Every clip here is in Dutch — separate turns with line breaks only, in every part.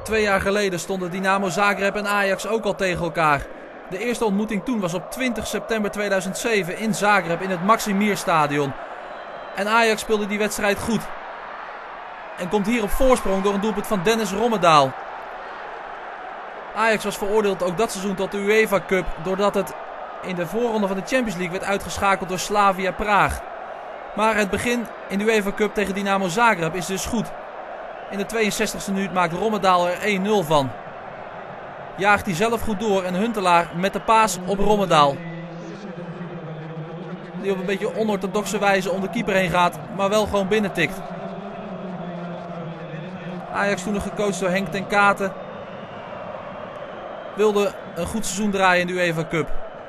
2 jaar geleden stonden Dynamo Zagreb en Ajax ook al tegen elkaar. De eerste ontmoeting toen was op 20 september 2007 in Zagreb in het Maximirstadion. En Ajax speelde die wedstrijd goed. En komt hier op voorsprong door een doelpunt van Dennis Rommedaal. Ajax was veroordeeld ook dat seizoen tot de UEFA Cup doordat het in de voorronde van de Champions League werd uitgeschakeld door Slavia Praag. Maar het begin in de UEFA Cup tegen Dynamo Zagreb is dus goed. In de 62e minuut maakt Rommedaal er 1-0 van. Jaagt hij zelf goed door en Huntelaar met de paas op Rommedaal. Die op een beetje onorthodoxe wijze om de keeper heen gaat, maar wel gewoon binnentikt. Ajax toen nog gecoacht door Henk ten Katen wilde een goed seizoen draaien in de UEFA Cup.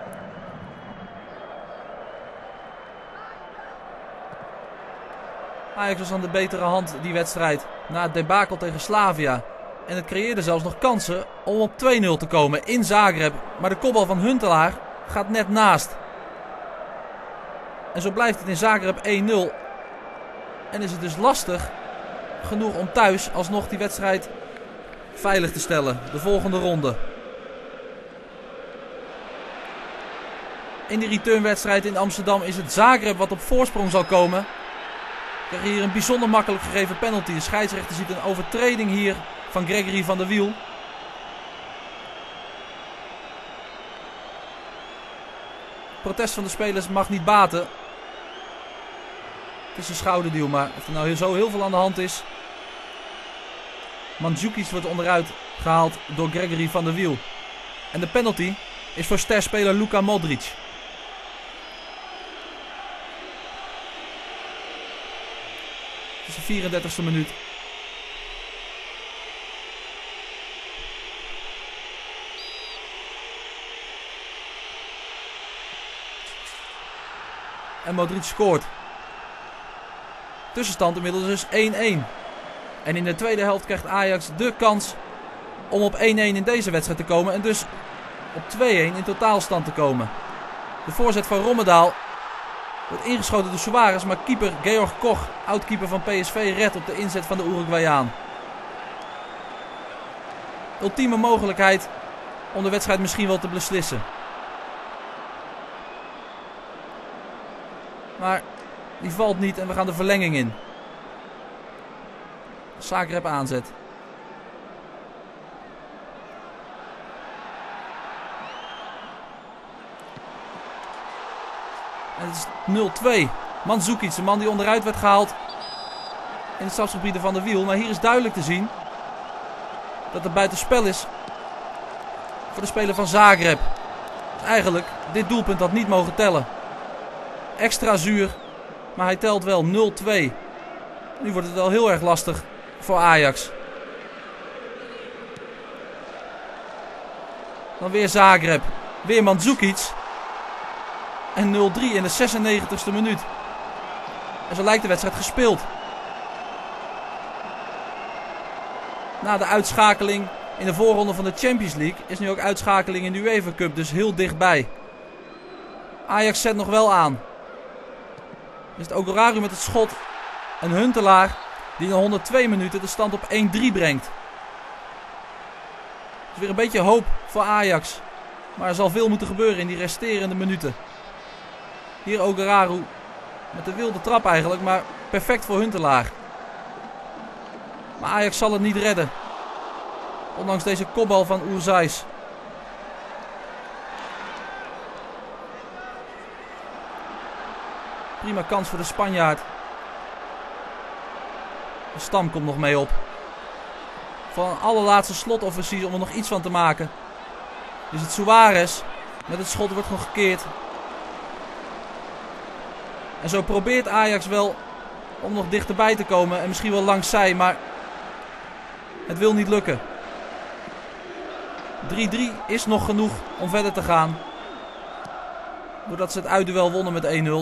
Ajax was aan de betere hand die wedstrijd na het debakel tegen Slavia. En het creëerde zelfs nog kansen om op 2-0 te komen in Zagreb. Maar de kopbal van Huntelaar gaat net naast. En zo blijft het in Zagreb 1-0. En is het dus lastig genoeg om thuis alsnog die wedstrijd veilig te stellen. De volgende ronde. In die returnwedstrijd in Amsterdam is het Zagreb wat op voorsprong zal komen. We krijgen hier een bijzonder makkelijk gegeven penalty. De scheidsrechter ziet een overtreding hier van Gregory van der Wiel. Protest van de spelers mag niet baten. Het is een schouderduw, maar of er nou zo heel veel aan de hand is. Mandzukic wordt onderuit gehaald door Gregory van der Wiel. En de penalty is voor sterspeler Luka Modric. Het is de 34e minuut. En Modric scoort. Tussenstand inmiddels dus 1-1. En in de tweede helft krijgt Ajax de kans om op 1-1 in deze wedstrijd te komen. En dus op 2-1 in totaalstand te komen. De voorzet van Rommedaal wordt ingeschoten door Suarez. Maar keeper Georg Koch, oud-keeper van PSV, redt op de inzet van de Uruguayaan. Ultieme mogelijkheid om de wedstrijd misschien wel te beslissen. Maar die valt niet en we gaan de verlenging in. Zagreb aanzet. En het is 0-2. Mandzukic, de man die onderuit werd gehaald in het strafschopgebied van de Wiel. Maar hier is duidelijk te zien dat er buitenspel is voor de speler van Zagreb. Dus eigenlijk, dit doelpunt had niet mogen tellen. Extra zuur, maar hij telt wel 0-2. Nu wordt het wel heel erg lastig voor Ajax. Dan weer Zagreb. Weer Mandzukic. En 0-3 in de 96e minuut. En zo lijkt de wedstrijd gespeeld. Na de uitschakeling in de voorronde van de Champions League is nu ook uitschakeling in de UEFA Cup, dus heel dichtbij. Ajax zet nog wel aan. Is het Ogoraru met het schot. En Huntelaar die in 102 minuten de stand op 1-3 brengt. Dus weer een beetje hoop voor Ajax. Maar er zal veel moeten gebeuren in die resterende minuten. Hier Ogoraru met de wilde trap eigenlijk, maar perfect voor Huntelaar. Maar Ajax zal het niet redden. Ondanks deze kopbal van Urzais. Prima kans voor de Spanjaard. De Stam komt nog mee op. Voor een allerlaatste slotoffensief om er nog iets van te maken. Is het Suarez. Met het schot wordt gewoon gekeerd. En zo probeert Ajax wel om nog dichterbij te komen. En misschien wel langs zij, maar het wil niet lukken. 3-3 is nog genoeg om verder te gaan. Doordat ze het uitduel wonnen met 1-0.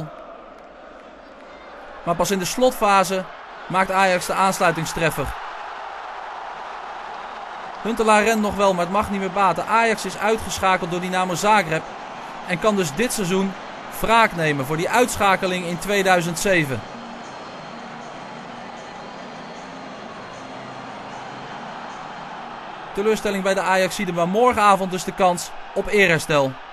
Maar pas in de slotfase maakt Ajax de aansluitingstreffer. Huntelaar rent nog wel, maar het mag niet meer baten. Ajax is uitgeschakeld door Dynamo Zagreb. En kan dus dit seizoen wraak nemen voor die uitschakeling in 2007. Teleurstelling bij de Ajaxiden, maar morgenavond dus de kans op eerherstel.